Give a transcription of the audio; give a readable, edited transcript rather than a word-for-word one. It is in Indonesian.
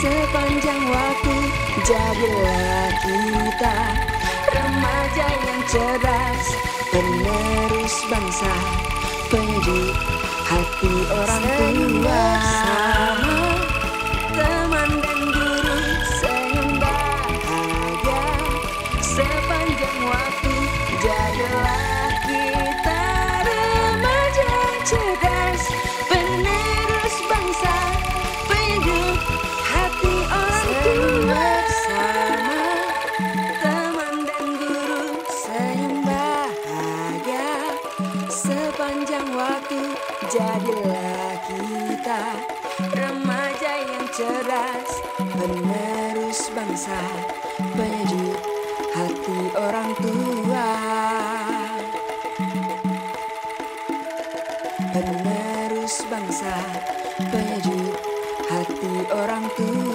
Sepanjang waktu jadilah kita remaja yang cerdas, penerus bangsa, penyejuk hati orang tua. Sama teman dan guru senyum bahagia. Sepanjang waktu jadilah kita remaja yang cerdas, penerus bangsa, penyejuk hati orang tua. Sama teman dan guru senyum bahagia. Sepanjang waktu jadilah kita remaja yang cerdas, penerus bangsa, penyejuk hati orang tua. Penerus bangsa, penyejuk hati orang tua.